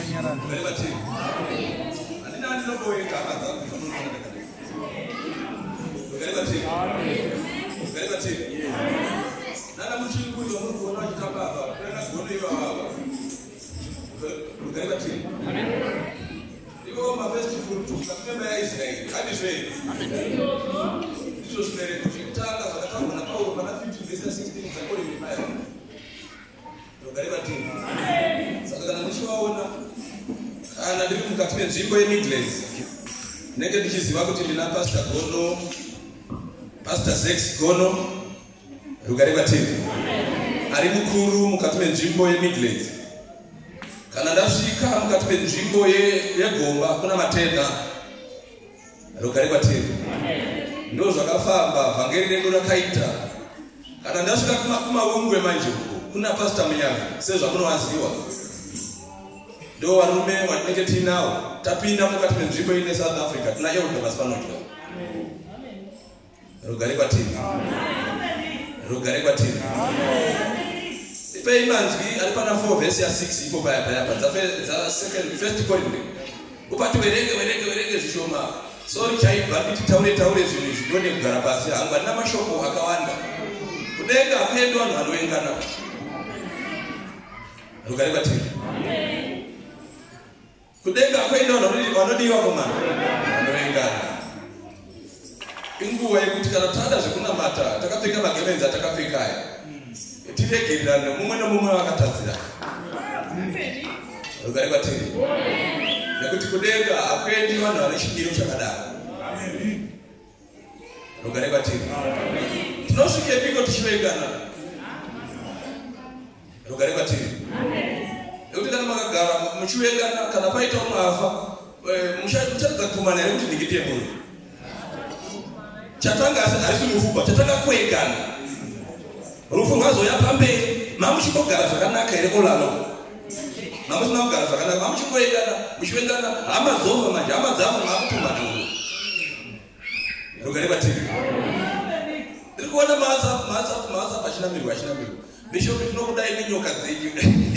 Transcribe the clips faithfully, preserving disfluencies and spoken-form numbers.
Rugare batini. Andina ndinoboyeka amaza kuzomunana kare. Rugare batini. Rugare batini. Nana muchikuzo muri kuona chitamba apa. Kana kuona iva apa. Rugare batini. Iko mabesti futu kakemba ya Israeli. Hadi Israeli. Ndizo spere kuchitanga zakatanga na Paulo pana fifty verse sixteen za kole mbaya. Rugare batini. Saka kana mshiwaona ana ndiri mukati menzvimbo yeMidlands. Nenge ndichiziva kuti ndina Pastor Gono, Pastor Zex Gono, Rugare batini. Ari mukuru mukati menzvimbo yeMidlands. Kana ndasvika mukati menzvimbo yeGomba kuna matenda. Rugare batini. Ndo zvakafamba vhangeri redu rakaita. Kana ndasvika kumaungwe manje kuna Pastor Munyavi sezvamunowaziwa. Ndo varume vatinenge tinawo tapinda mukati menzvimbo ine South Africa tinayo basi panotya. Rugare batini. Rugare batini. Ipe imanzwi ari pana four verse ya six ipo paya paya pa za second first Corinthians. Upati werenge werenge werenge zvishoma. Sorry chaibva kuti taure taure zvinhu izvi ndone kugara pasi hangwa na mashoko akawanda. Kudenga kuendwa vanhu vanoengana. Rugare batini. Kudenga kuendwa vanhu vanodiwa komana. Vanoengana. Inguva yekuti kana tada zvekunamata takapfeka magemenzi atakapfeka aya. Tiregererane mumwe nomumwe wakatadzira. Rugare batini. Nekuti kudenga akuendi vanhu vane chidiro chakadaro. Rugare batini. Tinosvike piko tichiengana. Rugare batini. Nekuti kana makagara muchiengana kana paita umwe afa muchadza kutumana here kuti ndingitiye munhu. Chatanga harisi rufu chatanga kuengana. Rufu rwazoya pamberi mamuchigara zvakanaka here olano. Mamusina kugara zvakanaka mamuchingoengana muchiengana hama dzova manje hama dzavo makutumana. Rugare batini. Ndiri kuona maza maza maza pachinamirwa achinamirwa. Bishop tinokudai nenyoka dzenyu.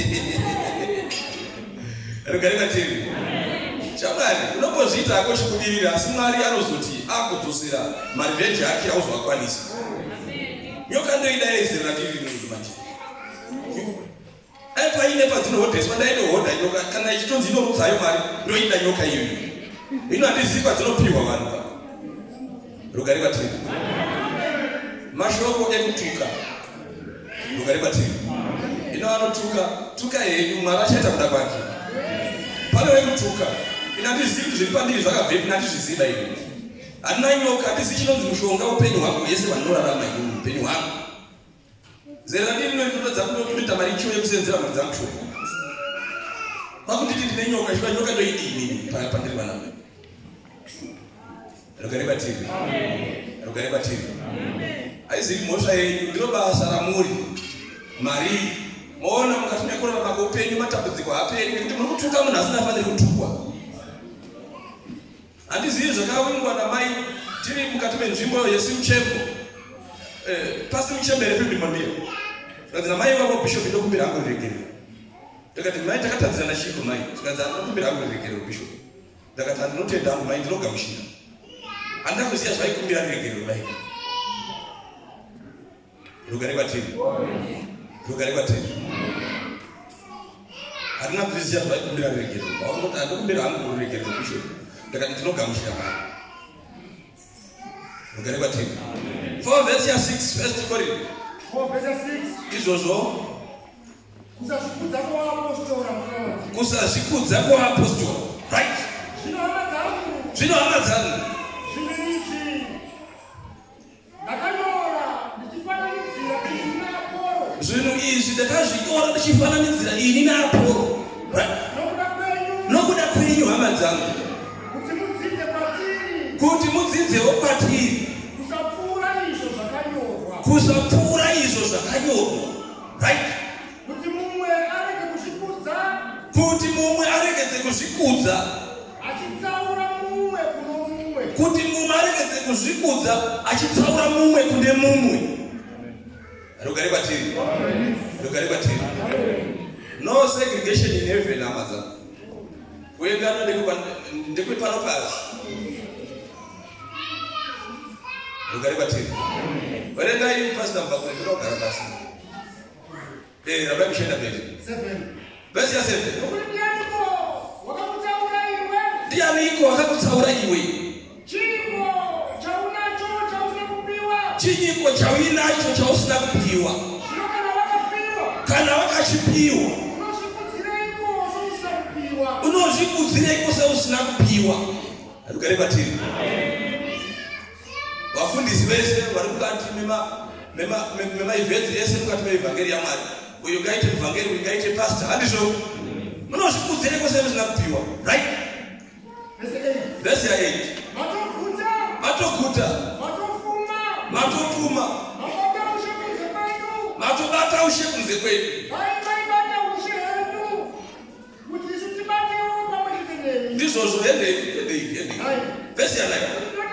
Rugare batini. Chamwari unopozviita hako chikudirira asi Mwari anozoti akudzosera marivenji ake auzowakwanisa. Nyoka ndoidaidzira tiri munhu manje. Ai paine padzinohodheswa ndainohodha nyoka kana ichitonzi inorudzayo mari ndoida nyoka iyoyo. Ino handizivi kwadzinopiwa vanhu. Rugare batini. Mashoko ekutuka. Rugare batini. Ino anotuka tuka yenyu Mwari achaita kuda kwake. Pano wekutuka ina ndizivi zviri pandiri zvakabvepi nandizviziva ini. Handina nyoka handisi chinonzi mushonga upenyu hwangu yese vanorarama ini upenyu hwangu. Zera ndiri ndoitodza kutoita mari chiyo yekusenzera mari dzangu shoko. Kwakutiti ndine nyoka chiva nyoka ndoidini pandiri vana vedu. Rugare batini. Rugare batini. Aizivi mhosva yenyu ndiro basa ramuri. Mari moona mukati mekurarama kweupenyu matambudziko haaperi nekuti muri kutuka munhu asina afaniri kutukwa. Handizivi zvakawingwa namai tiri mukati menzvimbo yeSimuchembo. Eh, pasi Muchembo reFilipindia. Tikati namai wavo Bishop ndokumbira hangu riregerero. Tikati mai takatadzirana chiko mai. Tikati ndokumbira hangu riregerero Bishop. Tikati handinotenda hangu mai ndinogamuchira. Handina kuziva zvaikumbira riregerero mai. Rugare batini. Rugare batini. Handina kuziva zvaikumbira riregerero. Wakati ndokumbira hangu riregerero Bishop. Tikati ndinogamuchira mai. Rugare batini. four verse ya six first Corinthians. four verse six. Izvozvo kusazvikudza kwaapostoli. kusazvikudza kwaapostoli. Right. Zvino hama dzangu. Zvino hama dzangu. Zvimwe izvi ndakanyora ndichifananidzira ini naApolo. Zvinhu izvi ndakazvinyora ndichifananidzira ini naApolo. Right. Nokuda kwenyu. Nokuda kwenyu hama dzangu. Kuti mudzidze kwatiri. Kuti mudzidzewo kwatiri. Kusapfuura izvo zvakanyorwa. Kusapfuura izvo zvakanyorwa. Right. Kuti mumwe arege kuzvikudza. Kuti mumwe aregedze kuzvikudza. Achitsaura mumwe kuno mumwe. Kuti mumwe aregedze kuzvikudza achitsaura mumwe kune mumwe. Rugare batini. Rugare batini. No segregation in heaven, hama dzangu. wengano ndekwe pano pasi ugare batiri werenga iyi pastor mbakwe ndogara basi eh rabai kushenda mbele seven basi ya seven Ukunianiko wakakutaura iwe ndiani iko wakakutaura iwe chiko chaunacho chausina kupiwa chinyiko chawinacho chausina kupiwa shino kana wakapiwa kana wakachipiwa unoshikudzireiko sousina kupiwa unozvikudzireiko seusina kupiwa ugare batiri wafundisi vese vari mukati mema events ese mukati meevhangeri yaMwari uyu ngaite muvhangeri uyu ngaite pastor handizvo munozvikudzireko semusina kupiwa right vhesi ya eight matoguta matoguta matofuma matofuma mabata ushe kunze kwedu matobata ushe kunze kwedu vaibata ushe hedu kuti isu tibatewo pamwe chete nemi ndizvozvo hendei hendei hendei vhesi ya nine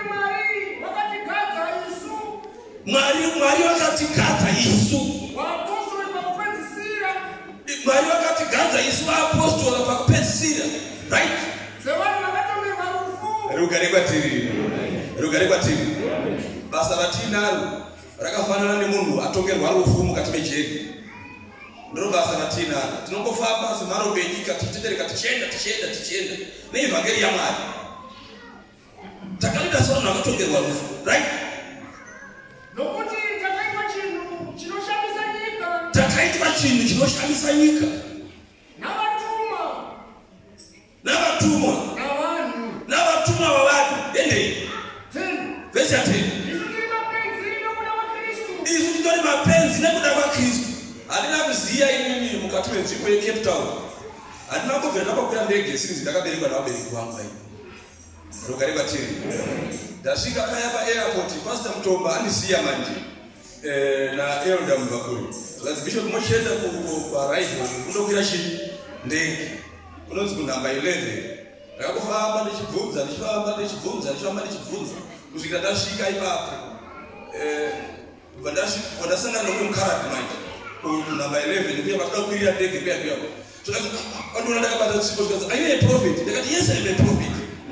Mwari Mwari wakatigadza isu waapostoli pakupedzisira Mwari wakatigadza isu vaapostoli pakupedzisira right sevanhu vakatongerwa rufu rugare kwatiri rugare kwatiri basa ratinaro rakafanana nemunhu atongerwa rufu mukati mejeri ndiro basa ratinaro tinongofamba semharo benyika tichitendereka tichienda tichienda tichienda neevhangeri yaMwari takaita sevanhu vakatongerwa rufu right nokuti takaitwa chinhu chinoshamisa nyika takaitwa chinhu chinoshamisa nyika navatumwa navatumwa navanhu navatumwa vavanhu endei ten vhesi ya ten isu tiri mapenzi nokuda kwakristu isu titori mapenzi nekuda kwakristu handina kuziya inini mukati menzvimbo yeCape Town handina kubvira ndakwira ndege sinzi ndakaberekwa navabereki vangu vai rugare kwatiri ndasvika paya paairport pastor Mutomba andisiya manje eh na elder Mvakuri zvazi bishop moshenda paride kundokwira chini ndege kunonzi kunhamba eleven ndakufamba ndichibvunza ndichifamba ndichibvunza ndichifamba ndichibvunza kusvikira ndasvika ipapo eh vandasvika ndasangana nomukharadhi manje kunhamba eleven kuya patoda kukwirira ndege kuya kuya zvakazi andona ndakabata tsipo zvikazi are you a prophet ndakati yes I am a prophet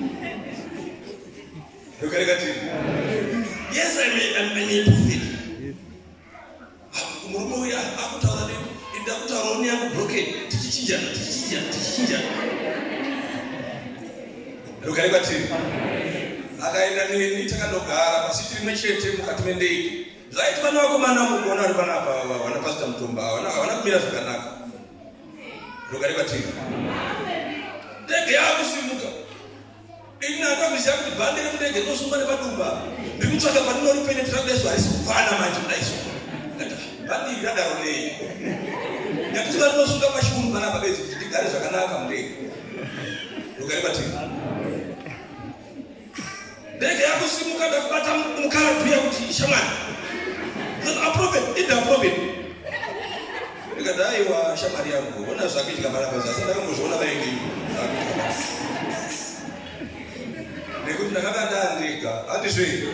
Rugare kwatiri yes I am a, I'm a prophet murume uya akutaura neni ndakutaura neni yangu broken tichichinjana tichichinjana tichichinjana rugare kwatiri akaenda neni takandogara pasiti rimwe chete mukati mendege zvaiti vana vakomana mukuona ari panapa wana pastor Mutomba hawana kumira zvakanaka rugare kwatiri ndege yakusimuka ina akakuziva kuti bhande remundege rinosunga nepadumba ndikutsvaka pandinoripenetra kudaizvo harisi kufana manje kudaizvo bhandi iri radaro nei nekuti varinosunga pachiunu panapa bedzi kuti ndigare zvakanaka mundege rugare kwatiri ndege yakusimuka ndakubata mukaradhuya kuti shamwani aprofet ida aprofet ndikati aiwa shamwari yangu ona zvakuitika panapa asi ndakambozviona vaengeio nekuti ndakanga ndaandika handizve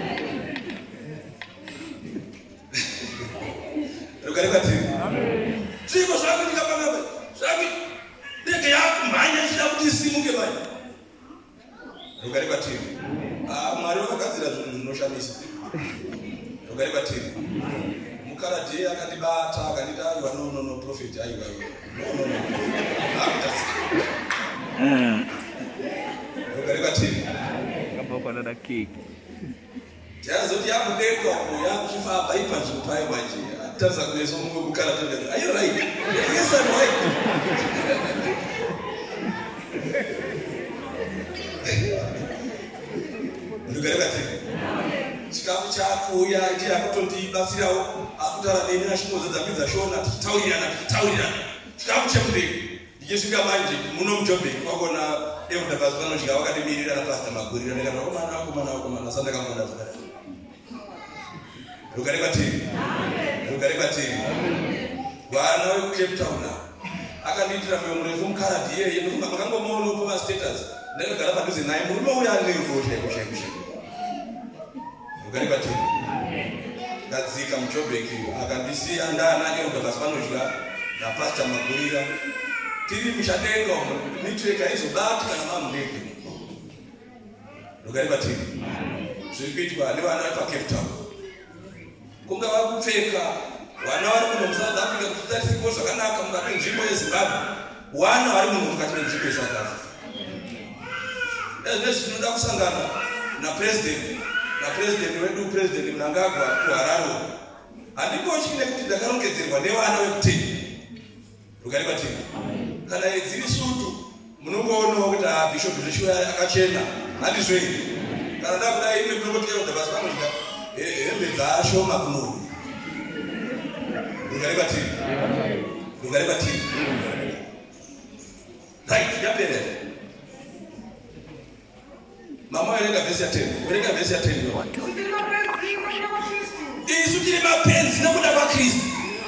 rugare kwatiri zviko zvakuitika panapa zvaku ndege yakumhanya ichida kuti isimuke manje rugare kwatiri Mwari wakagadzira zvinhu zvinoshamisa rugare kwatiri mukaradhi akandibata akandita aiwa no no no prophet aiwa no no no rugare kwatiri Kapokana na cake. Yazoti yakudekwa uko yakuchifamba ipa nzvimbo payo manje atarisa kuneso mumwe mukaradhi are you right yes I'm right rugare kwatiri chikafu chakuuya iye akutondibatsirawo akutaura neni nasvikodzo dzangu dzashona tichitaurirana tichitaurirana chikafu chemundege ndichisvika manje muno muJoburg kwakona elder basi vanodya vakadimirira napastor Magurira ndikati vakomana vakomana vakomana sandakamboona zvakati rugare kwatiri rugare kwatiri vana vekuCape Town akandiitira mwoyo murefu mukaradhi iyeye makangomuona pamastatus ndakagara padhuze naye murume uya ane ruoshe kushe kushe rugare kwatiri ndadzika muJoburg akandisiya ndana elder basi vanodya napastor Magurira tiri mushadenga nitreka izobata kana mamuleke rugari batiri zvikuitwa nevana vari paCape Town kunga vakupfeka vana vari muno muSouth Africa kuti tarisiko zvakanaka mukati menzvimbo yeZimbabwe vana vari muno mukati menzvimbo yeSouth Africa ezvino zvinoda kusangana napresident napresident wedu president Mnangagwa kuHarare handingochine kuti ndakarongedzerwa nevana vekuteni rugari batiri kana dziri sutu munongoonawo kuti bishop Joshua akachena handizvei kana ndakuda ine kunongotera kuti basi vanoita hembe dzaashoma kuno rugari batiri rugari batiri right yapera mama werenga vesi ya ten werenga vesi ya ten isu tiri mapenzi nokuda kwaKristu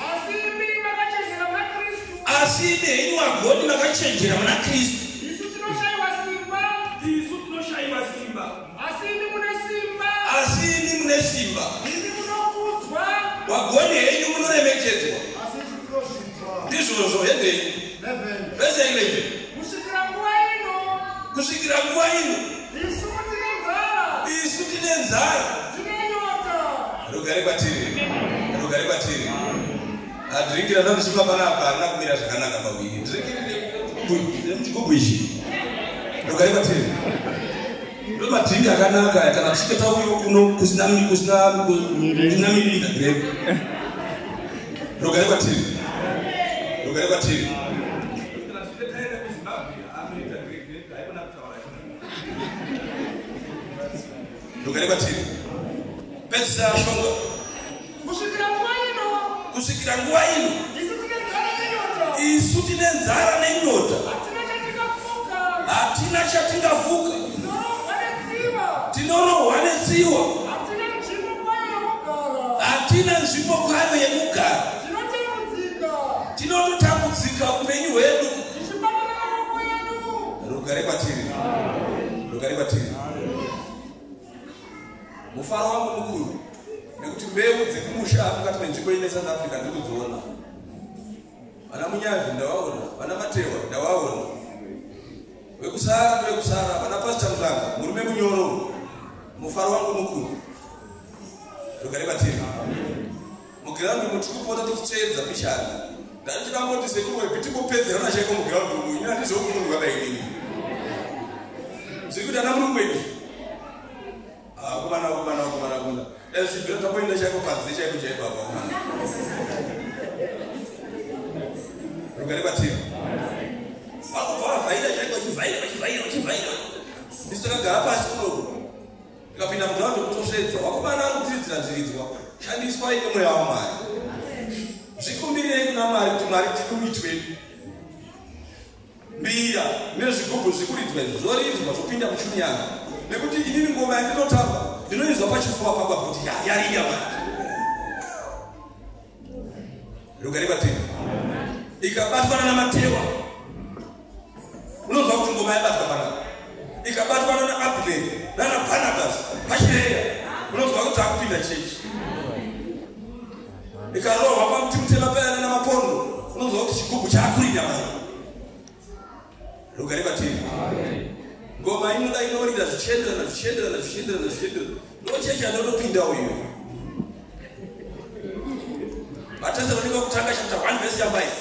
asi henyu vagoni vakachenjera muna Kristu isu tinoshayiwa simba isu tinoshayiwa simba asi imi mune simba asi imi mune simba imi munokudzwa vagoni henyu munoremekedzwa asi isu tinosvitwa ndizvozvo hende vese eleven kusvikira nguva ino kusvikira nguva ino isu tine nzara isu tine nzara tine nyota rugare kwatiri rugare kwatiri adhiringira ndamuchima panapa harina kumira zvakanaka pawiri ndiringire muchigubhu ichi rugare kwatiri ndo madhiringi akanaka kana kusvika tauyo kuno kusina kusina mirinda greve rugare kwatiri rugare kwatiri rugare kwatiri pedzisa shonga kusvikira nguva ino kusvikira nguva ino isu tine nzara nenyota isu tine nzara nenyota hatina chatingafuka hatina chatingafuka tinorohwa netsiwa tinorohwa netsiwa hatina nzvimbo kwayo yekugara hatina nzvimbo kwayo yekugara tinotambudzika tinototambudzika upenyu hwedu tichibatana maoko yedu rugare kwatiri rugare kwatiri mufaro wangu mukuru nekuti mbeu dzekumusha mukati menzvimbo ine South Africa ndikudziona vana Munyavi ndavaona vana Matewa ndavaona vekusara ndevekusara vana Pastor Mutanga murume munyoro mufaro wangu mukuru rugare kwatiri mugiraundi muti kupota tichitedza mishana ndatichikangoti sekuru webhiti kupedzerana chaiko mugiraundi umu ina ndizvokumunhu vadainini zviri kuti ana mulungu wedu kumana kumana kumana kumana ezvibhiro tapoenda chaiko panze chaiko chaibaba rugare kwatiri vakubva vavhaira chaiko vachivhaira vachivhaira vachivhaira isu takagara pasi kuno tikapinda mugiraundi kutosvedza wakomana ari kutiridzira zviridzwa shandiswai nemweya waMwari zvikumbirei kuna Mwari kuti Mwari tikuitwe mbiya nezvigubhu zvikulidzwa izvo zvoridzwa zvopinda muchuni yangu nekuti inini ngoma yandinotamba ndinoizwa pachifuva pangwa kuti yariya rugare kwatiri ikabatwana namatewa unonzwa kuti ngoma yabatwa panapa ikabatwana naAbner nanaBarnabas pachireya unonzwa kuti akupinda chechi ikarohwa pamuti mutema payana namapondo unonzwa kuti chigubhu chaakurira mai rugare kwatiri ngoma inoda inorira zvichienderana zvichienderana zvichienderana zvichienderana ndochechi anodopindawo iyo vatesalonike kutanga chapter one verse ya five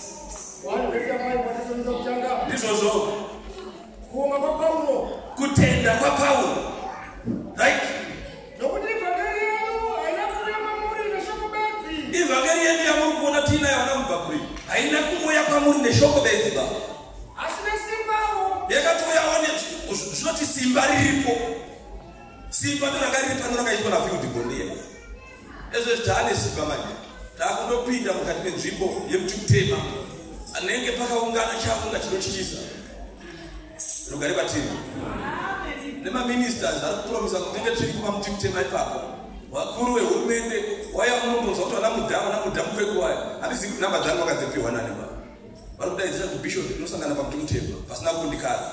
ndizvozvo kuoma kwaPaulo kutenda kwaPaulo right nokuti ivhangeri yedu haina kuuya kwamuri neshoko bedzi ivhangeri yedu yamuri kuona tiinayo vana mubva kuri haina kumuya kwamuri neshoko bedzi ba asi nesimbawo yakatouyawo zvinoti simba riripo simba ndoranga riri pano rakaitwa nafield gondea ezvo taane simba manje taakundopinda mukati menzvimbo yemuti kutema anenge pakaungana chaunga chinotyisa rugare kwatiri nemaministers ari kupromisa kuti nenge tiri kupa muti kutema ipapo vakuru vehurumende waya unombonzwa kuti vana mudhamu vana mudhamu kwekuwaya handizivi kuti namba dzangu vakadzipiwa nani va vari kudaidzira kuti bishop tinosangana pamuti kutema pasina kundikara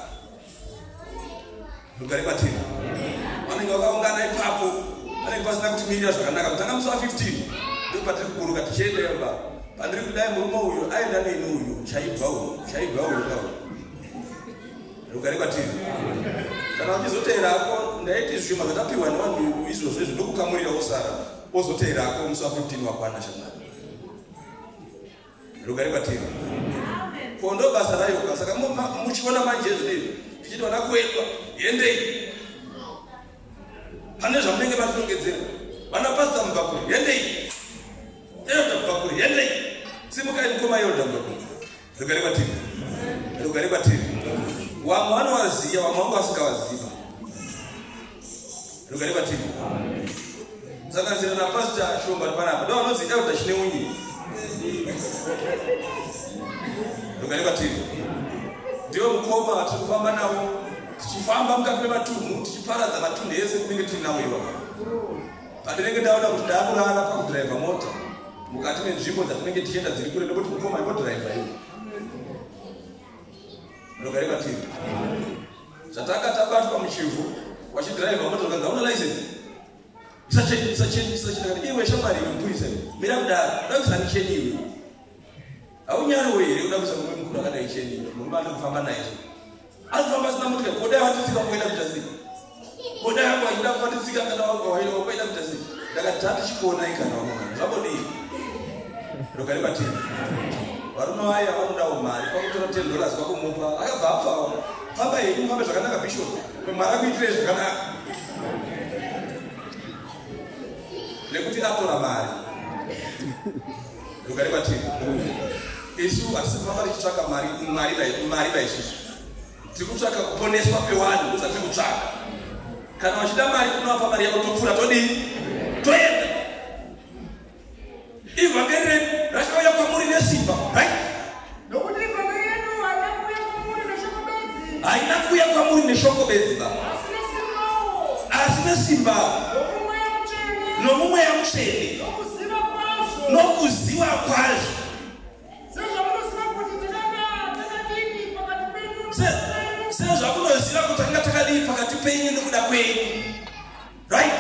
rugare kwatiri vanenge vakaungana ipapo vanenge pasina kuti mirira zvakanaka kutanga musi wa fifteen ndopatiri kuburuka tichienda yamba andiri kudai murume uyu aenda neni uyu chaibva uyu chaibva uyu kawo rugare kwatiri kana uchizoteerako ndaiti zvima zvatapiwa nevanhu izvozvo izvo ndokukamurira osara ozoteerako musi wa fifteen wakwana shamwari rugare kwatiri ko ndo basa rayo saka muchiona manje zvinezvi tichiti vana kuedwa yendei pane zvamunenge matinongedzera vana pasita mubva kuri yendei Elda mubva kuri yendei simukai mukoma Elda mubva kuri rugare kwatiri rugare kwatiri wamwe vanovaziya wamwe vangu vasingavaziva rugare kwatiri saka zira napasita shomba panapa ndo vanozi Elda chine unyi rugare kwatiri ndiwo mukoma tirikufamba nawo tichifamba mukati mematunhu tichiparadza matunhu ese kunenge tiri nawo iwapo pandinenge ndaona kuti ndakurara pakudhiraivha mota mukati menzvimbo dzatinenge tichienda dziri kure nekuti mukoma ikodhiraivha iyo rugare kwatiri zvatanga tabatwa muchivhu wachidhiraivha mota ukanzi hauna license isacheni iwe shamwari mupurisa mira kudaro uda kuisa micheni iwe haunyari here uda kuisa mumwe mukuru akadai cheni murume ane kufamba naye anofamba asina motikari kodai watitsika kwaida kuita sei kodai yako achida kuvatitsika kana wakaida kuita sei ndakati tatichikuona ikana wamwana zvabodii rugare kwatiri varume vaya vanodawo mari kwakutora ten dollars kwakumupa akabva apfawo famba hedu mufambe zvakanaka bishop mwari akuitire zvakanaka nekuti atora mari rugare kwatiri isu hatisi kufamba tichitsvaka mari mari vaisusu tiri kutsvaka kuponeswa pewanhu usati kutsvaka kana wachida mari kunovapa mari yako topfuura todii toenda ivhangeri redu rakauya kwamuri nesimba nokuti ivhangeri yedu haina kuuya kwamuri neshoko bedzi haina kuuya kwamuri neshoko bedzi ba asi nesimba nomumweya mutsvene nokuziva kwazvo sezvamunoziva kuti takanga takadii pakati penyu nekuda kwenyu right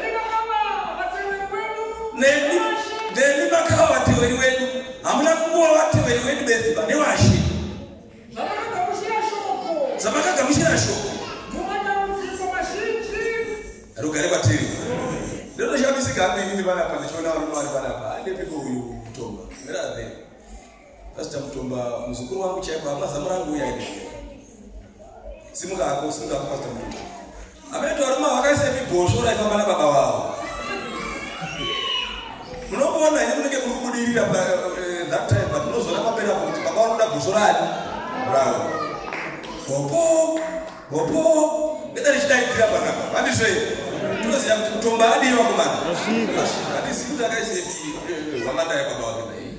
nemi makava vateveri wedu hamuna kunguva vateveri wedu bedziba nevashe zvamakagamuchira shoko rugare kwatiri ndinoshamisika hangu inini panapa ndichiona varume vari panapa andepiko uyu mutomba mirathe pasita mutomba muzukuru wangu chaipo hamazamu rangu uya ine simuka hako simuka hako pasita mutomba amaita varume vakaisa mibhosvo raifamba nababa vavo munokuona ine munenge kuri kubudirira that time but munozona maperapo kuti baba vanoda bhosvo rani ravo hopo hopo ndeda richidaidzira panapa handizvei tinoziva kuti mutomba adiwa kumana handisi kuti akaisei hwamanda yababa wake dai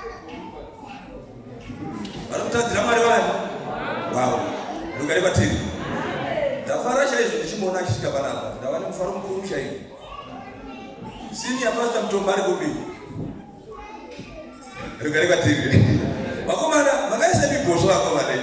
vari kutadzira mari vani wavo rugare kwatiri ndafara chaizvo ndichimuona achisvika panapa ndava nemufaro mukuru chaizvo sini yapasita mutomba ari kubi rugare kwatiri vakomana makaisa mibhosvo vakomana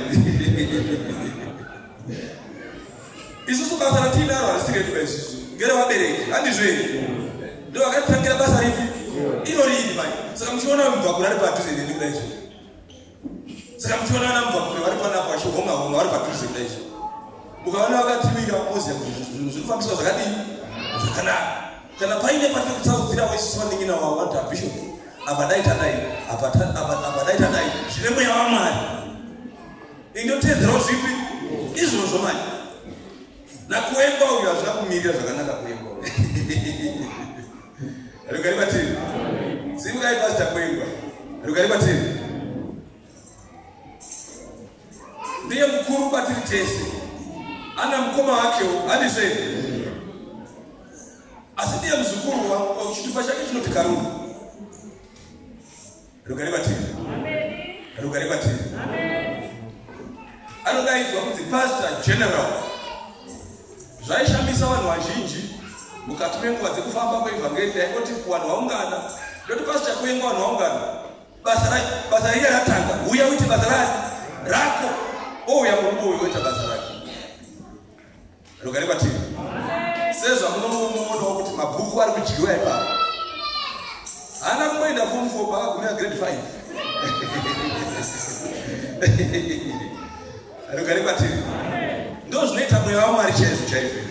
isusu basa ratinaro harisiretuba isusu ngere vabereki handizvei ndo vakatitangira basa ripi iro rini mai saka muchiona mubvakure ari padhuze neni kuda izvo saka muchiona ana mubvakure vari panapo vachihonga honga vari padhuze kuda izvo mukaona vakatiwira moziya kuti zvinhu zviri kufambiswa zvakadii zvakanaka kana paine patiri kutsaudzira waisusu vaningina wavo vanoti abishop apa daita dai apa daita dai zvine mweya wamwari indotedzerawo zvipi izvozvo mai nakuemba uyu hazvina kumirira zvakanaka kuemba rugare kwatiri simukai pasita kuemba rugare kwatiri ndiye mukuru kwatiri tese ana mukoma wakewo handizvei asi ndiye muzukuru wavo chitupa chake chinoti karuni rugare kwatiri rugare kwatiri anodaidzwa kunzi pastor general zvaishamisa vanhu vazhinji mukati menguva dzekufamba kweivhangeri yaingoti vanhu vaungana ndoti pasita kuenga vanhu vaungana basa riye ratanga uya uite basa rake rako ouya murume uyu oita basa rake rugare kwatiri sezvamunomuonawo kuti mabhuku ari kudyiwa ipapo ana kwenda form four baka kumia grade five. Alugari batiri. Ndo zinoita moyo wao marichezo chaife.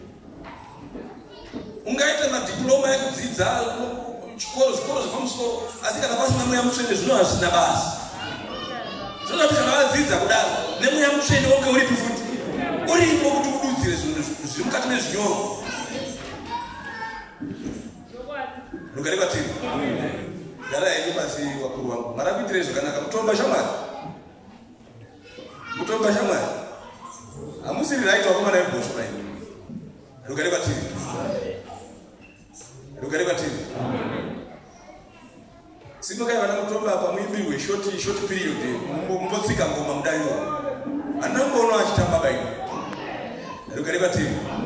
Ungaita na diploma ya kudzidza chikolo chikolo zvamusoro asi kana pasina moyo mutsvene zvino hazvina basi. Zvino kuti kana vadzidza kudaro nemoyo mutsvene wonge uri tufuti. Uripo kuti ududzire zvinhu zviri mukati mezvinyoro. Lugari batiri. Gara yedu pasi wakuru wangu. Marapitire zvakanaka mutomba shamwari. Mutomba shamwari. Amusiri right wakoma nayo bosho pai. Lugari batiri. Lugari batiri. Sinokai vana mutomba apa muimbiwe short short period. Mumbotsika ngoma mudairo. Anambono achitamba bai. Lugari batiri.